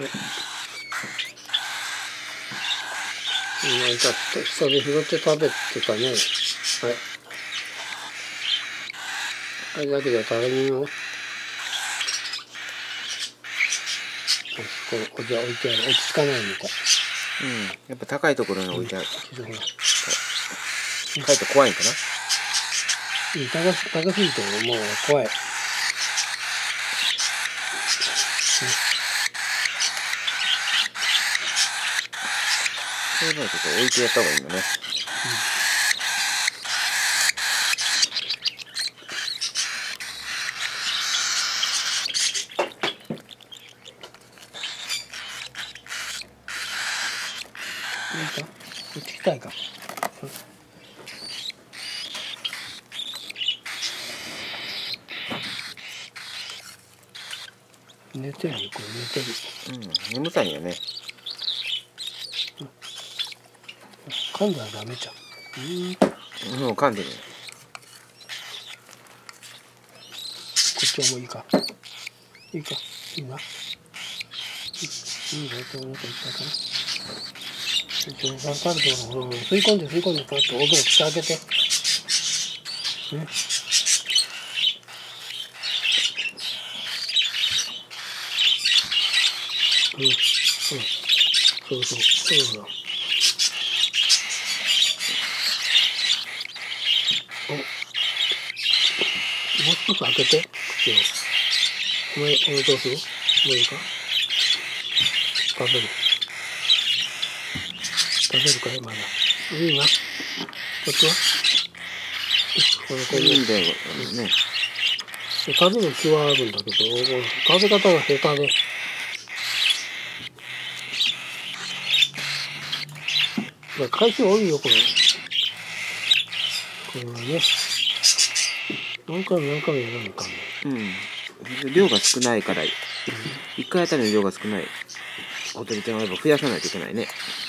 なんか下で拾って食べてたね。あれだけど誰にもじゃ置いてある。落ち着かないみたい。 やっぱ高いところに置いてある。帰って怖いんかな。 高すぎてもう怖い。 そういうのをちょっと置いてやった方がいいんだね。 こっち来たいか。寝てるよ、これ寝てる。 眠たいよね。 噛んだらダメじゃん。 もう噛んでる。こっちはもういいか。いいか。いいな。いいね、どこ行ったかな。食べて吸い込んで、パッと奥の口開けて。ね。そう。もう少し開けて、口を。お前どうする？もういいか？食べるかいまだ。いいな。こっちは？ いいんだよね。 食べる気はあるんだけど、食べ方が下手で。回数多いよ、これ。これはね。何回もやらなきゃ量が少ないから、1回あたりの量が少ないホテル店はやっぱ増やさないといけないね。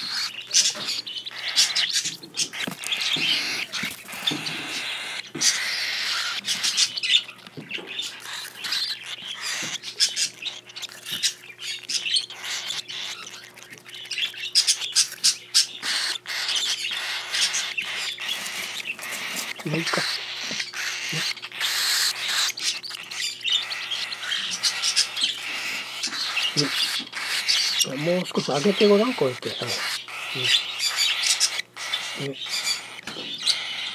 もういいか。もう少し上げてごらん、こうやって。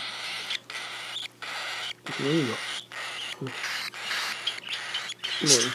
いいよ。もう